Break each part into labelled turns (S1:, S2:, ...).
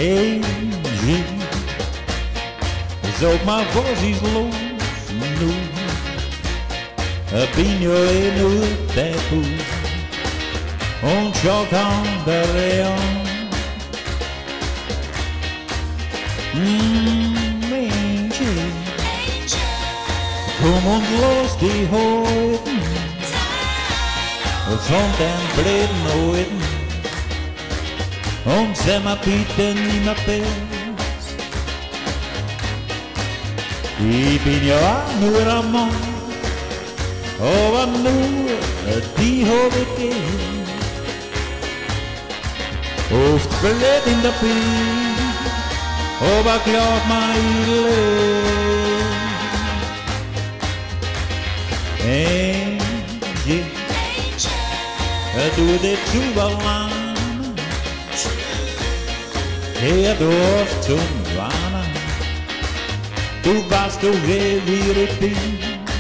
S1: Angie, sag mal, was ist los nu? Ben je in het tempo und schau kann der Leon. Angie, komm und los die Hoden von den blöden Leuten und sag mal bitte nicht mehr best. Ich bin ja auch nur ein Mann, aber nur die hab ich gern. Oft blöd in der Bild, aber glaub mir, ich lebe. Angie, du dich überladen, hör doch zum Warnen. Du weißt doch, wie ich bin.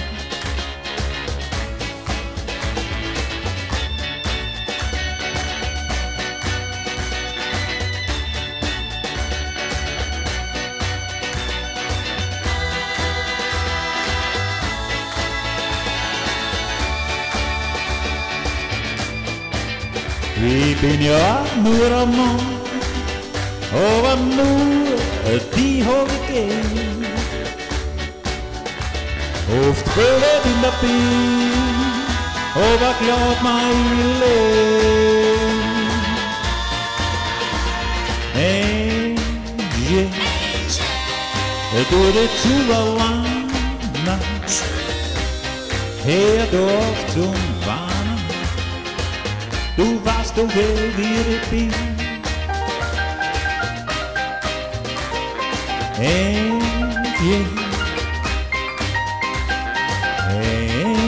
S1: Ich bin ja nur ein Mann, aber nur die hab ich gern. Oft blöd in der Bild, aber glaub mir, ich lebe. Angie, du dich überladen, hör doch zum Warnen. Du weißt doch, wie ich bin. Angie,